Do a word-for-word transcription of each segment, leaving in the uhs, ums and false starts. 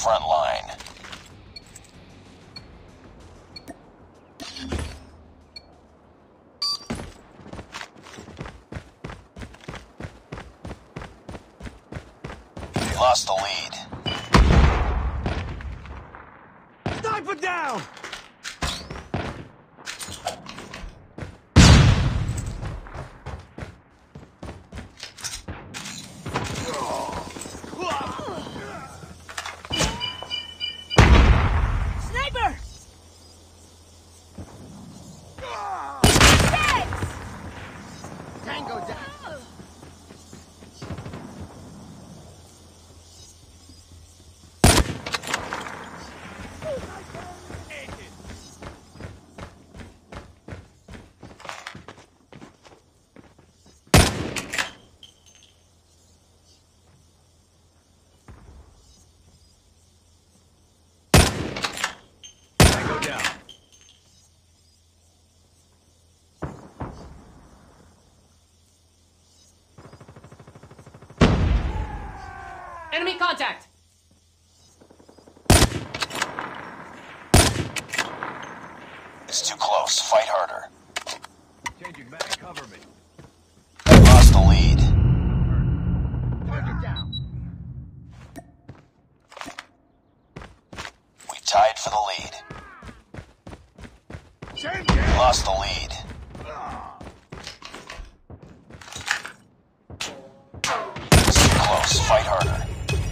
front line. We lost the lead. Sniper down! Sniper! Tango down! Tango down. Enemy contact! It's too close. Fight harder. Changing mag, cover me. We lost the lead. Target down. We tied for the lead. Change We lost the lead. It's too close. Fight harder.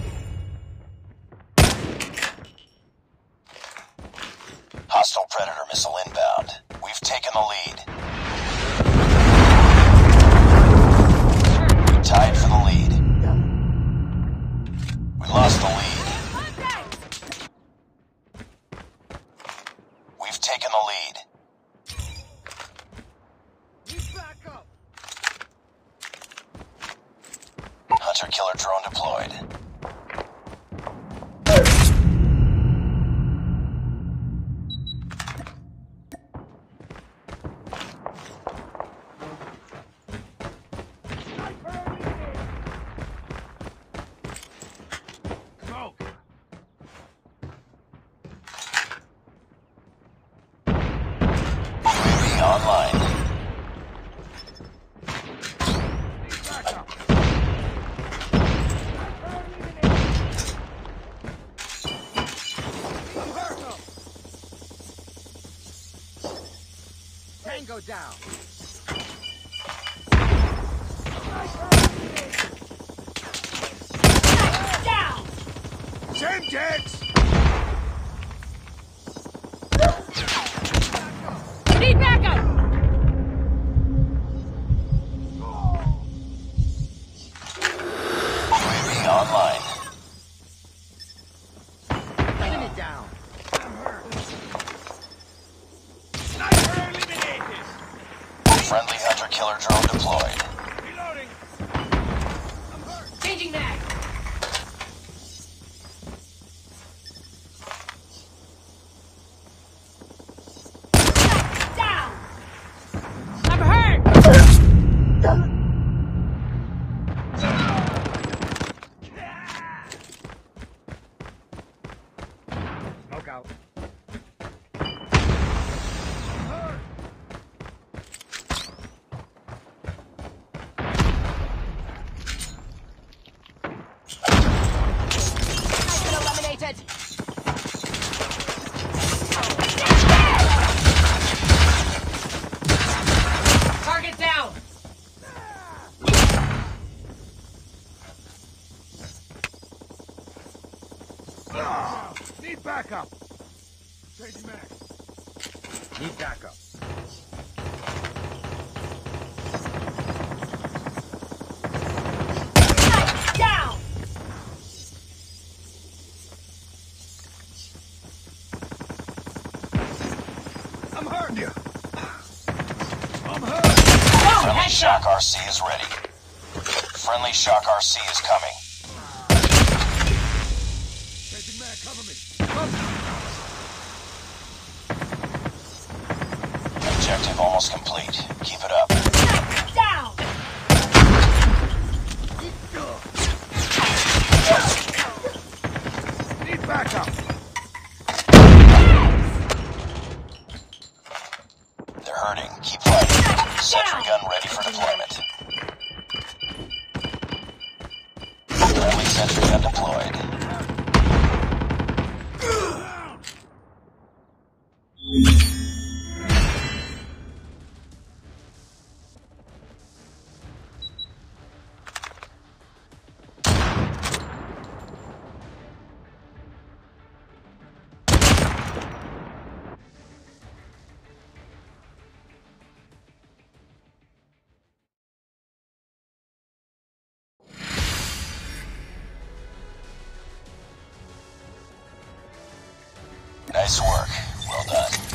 Hostile Predator missile inbound. We've taken the lead. We tied for the lead. We lost the lead. We've taken the lead. He's back up. Hunter-killer drone deployed. Smoke. U A V online. He's back up. I'm hurt up. Tango down. Down! Same Jax. Need backup! U A V online. Enemy down. I'm hurt. Sniper eliminated. Friendly hunter-killer drone deployed. Reloading. I'm hurt. Changing mag! Down! I'm hurt! Smoke out. Been eliminated! Target down! Ah, need backup. Changing mag. Need backup. Down! I'm hurt. Yeah. I'm hurt. Oh, Friendly headshot! Shock R C is ready. Friendly Shock R C is coming. Changing mag, cover me. Objective almost complete. Keep it up. Down! Need backup. Sentry gun deployed. Nice work. Well done.